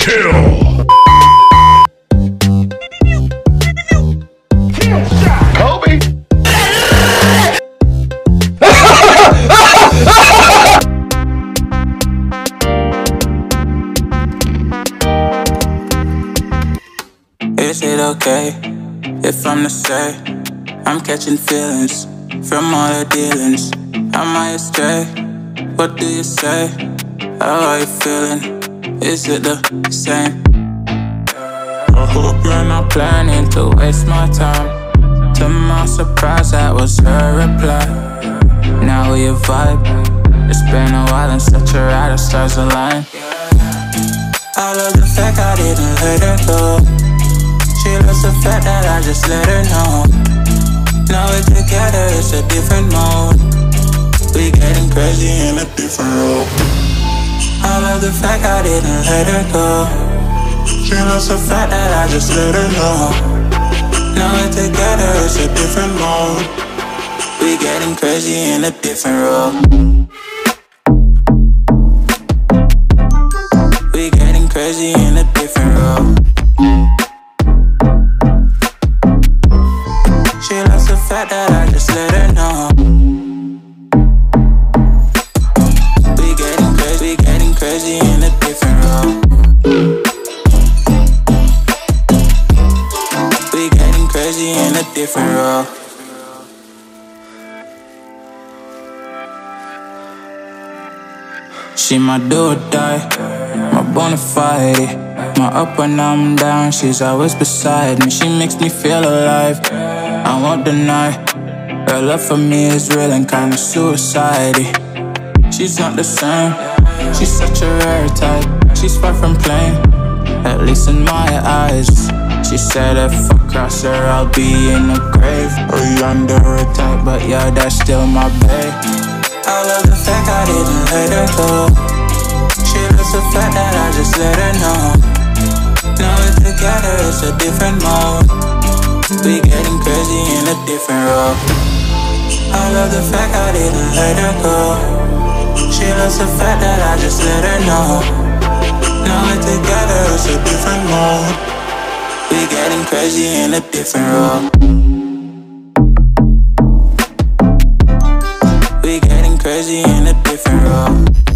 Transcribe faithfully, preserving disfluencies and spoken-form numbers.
kill. Kobe. Is it okay if I'm to say I'm catching feelings from all the dealings? Am I astray? What do you say? How are you feeling? Is it the same? I hope you're not planning to waste my time. To my surprise, that was her reply. Now we vibe. It's been a while and such a ride, the stars align. I love the fact I didn't let her go. She loves the fact that I just let her know. Now we're together, it's a different mode. We getting crazy in a different role. I love the fact I didn't let her go. She loves the fact that I just let her know. Now we're together, it's a different mode. We getting crazy in a different role. We getting crazy in a different role. She loves the fact that I just let her know. We getting crazy, we getting crazy in a different role. We getting crazy in a different role. She my do or die, my bona fide. My up when I'm down, she's always beside me. She makes me feel alive, I won't deny. Her love for me is real and kinda suicide-y. She's not the same, she's such a rare type. She's far from plain, at least in my eyes. She said if I cross her, I'll be in the grave or under her type, but yeah, that's still my babe. I love the fact I didn't let her go. She loves the fact that I just let her know. Now we're together, it's a different mode. We getting crazy in a different role. I love the fact I didn't let her go. She loves the fact that I just let her know. Now we're together, it's a different mode. We getting crazy in a different role. We getting crazy in a different role.